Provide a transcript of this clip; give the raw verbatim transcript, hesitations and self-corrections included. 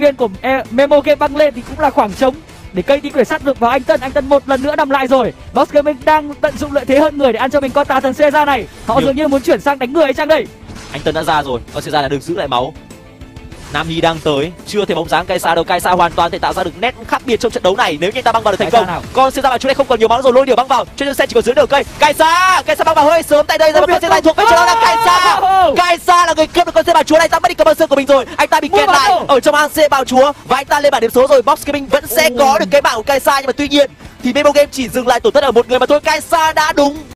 viên của e, Memo Game băng lên thì cũng là khoảng trống để cây đi quyển sắt được vào anh Tân. Anh Tân một lần nữa nằm lại rồi. Boss Gaming đang tận dụng lợi thế hơn người để ăn cho mình con tà thần xê ra này. Họ Nhưng... dường như muốn chuyển sang đánh người hay chăng đây? Anh Tân đã ra rồi, con xê ra là được giữ lại máu. Nam Nhi đang tới, chưa thấy bóng dáng Kaisa đâu. Kaisa hoàn toàn thể tạo ra được nét khác biệt trong trận đấu này nếu như ta băng vào được thành công. Con xê ra vào chỗ này không còn nhiều máu rồi, lôi điều băng vào. Trên xe chỉ còn dưới đầu cây. Kaisa, Kaisa băng vào hơi sớm tại đây rồi, con xê ra thuộc về chỗ đó là Kaisa. Kaisa là người cướp được con xe bào chúa này, ta mất đi cầm băng xương của mình rồi. Anh ta bị kẹt lại ở trong hang xe bào chúa và anh ta lên bảng điểm số rồi. Box Gaming vẫn sẽ có được cái bảng của Kaisa, nhưng mà tuy nhiên thì Memo Game chỉ dừng lại tổn thất ở một người mà thôi. Kaisa đã đúng